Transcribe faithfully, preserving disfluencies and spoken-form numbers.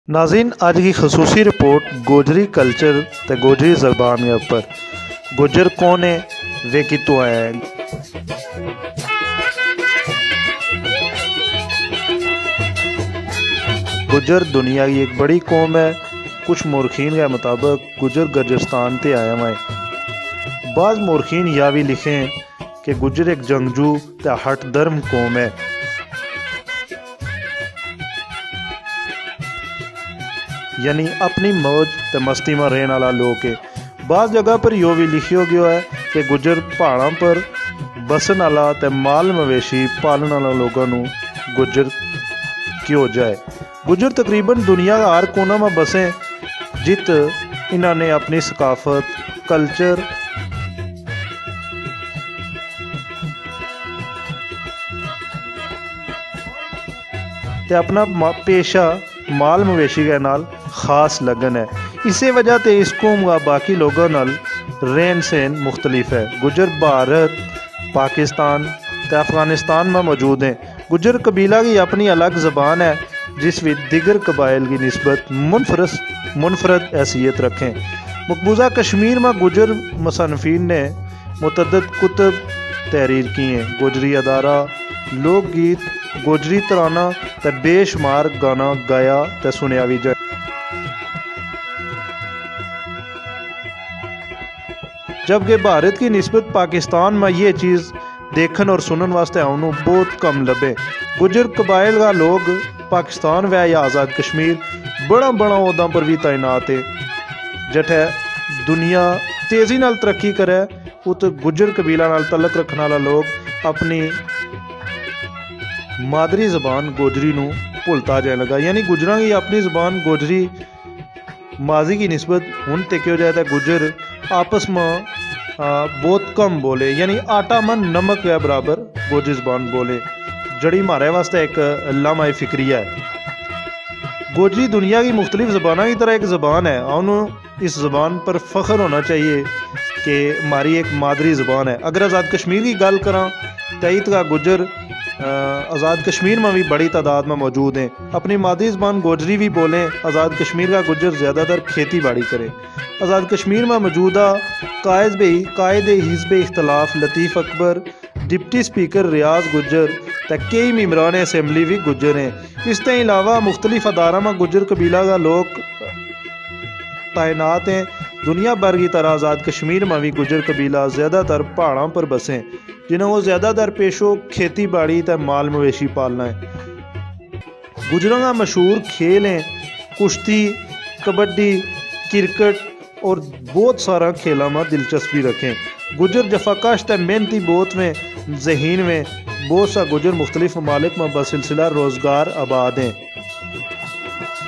नाज़रीन, अज की खसूसी रिपोर्ट गोजरी कल्चर ते गोजरी ज़बान के ऊपर। गुजर कौन है, वे कितों आए हैं। गुजर दुनिया की एक बड़ी कौम है। कुछ मोरखीन के मुताबिक गुजर गजरस्तान ते आया हुआ है। बाज़ मोरखीन यह भी लिखें कि गुजर एक जंगजू ते हट धर्म कौम है। यानी अपनी मौज ते मस्ती में रहने वाला लोग है। बाज़ जगह पर यो भी लिखियो गया है कि गुजर पहाड़ों पर बसन वाला ते माल मवेशी पालन वाला लोगों नू गुजर क्यों जाए। गुजर तकरीबन दुनिया का हर कोना में बसे, जित इन्होंने अपनी सकाफत, कल्चर ते अपना पेशा माल मवेशी के नाल खास लगन है। इसी वजह से इस कौम का बाकी लोगों नाल रहन सहन मुख्तलिफ है। गुजर भारत, पाकिस्तान ते अफगानिस्तान में मौजूद हैं। गुजर कबीला की अपनी अलग ज़बान है, जिस भी दिगर कबाइल की निस्बत मुनफरद मुनफरद हैसियत रखें। मकबूजा कश्मीर में गुजर मुसन्निफीन ने मुतअद्दिद कुतुब तहरीर की हैं। गोजरी अदारा, लोकगीत, गोजरी तराना ते बेशुमार गाना गाया ते सुनिया भी जाए। जबकि भारत की निस्बत पाकिस्तान में ये चीज़ देखन और सुनन वास्ते आउनू बहुत कम लभे। गुजर कबाइल का लोग पाकिस्तान व या आज़ाद कश्मीर बड़ा बड़ा उहदा पर भी तैनात है। जठे दुनिया तेज़ी नाल तरक्की करे, उत गुजर कबीला नाल तलक रखने वाला लोग अपनी मादरी ज़बान गोजरी नू भुलता जाए लगा। यानी गुजरां की अपनी ज़बान गोजरी माजी की निस्बत हुन तक हो जाए तो गुजर आपस में आ, बहुत कम बोले। यानी आटा मन नमक के बराबर गोजरी ज़बान बोले, जड़ी हमारे वास्ते एक लामा फिक्रिया है। गोजरी दुनिया की मुख्तलिफ ज़बानों की तरह एक ज़बान है। उन्होंने इस ज़बान पर फ़ख्र होना चाहिए कि हमारी एक मादरी ज़बान है। अगर आज़ाद कश्मीर की गल करा तो इत का गुजर आज़ाद कश्मीर में भी बड़ी तादाद में मौजूद हैं। अपनी मादरी ज़बान गोजरी भी बोलें। आज़ाद कश्मीर का गुजर ज़्यादातर खेती बाड़ी करें। आज़ाद कश्मीर में मौजूदा कायद बे कायद हिज़्ब इख्तलाफ लतीफ़ अकबर, डिप्टी स्पीकर रियाज गुजर ते कई मेम्बरान असम्बली भी गुजर हैं। इस के अलावा मुख्तलिफ अदारा में गुजर कबीला का लोग तैनात हैं। दुनिया भर की तरह आज़ाद कश्मीर में भी गुजर कबीला ज़्यादातर पहाड़ों पर बसें, जिन्हें वो ज़्यादातर पेशो खेती बाड़ी ते माल मवेशी पालना है। गुजरों का मशहूर खेल हैं कुश्ती, कबड्डी, क्रिकेट और बहुत सारा खेलों में दिलचस्पी रखें। गुजर जफाकश ते मेहनती बहुत में जहीन में बहुत सा गुजर मुख्तलिफ ममालिक में बसिलसिला रोज़गार आबाद हैं।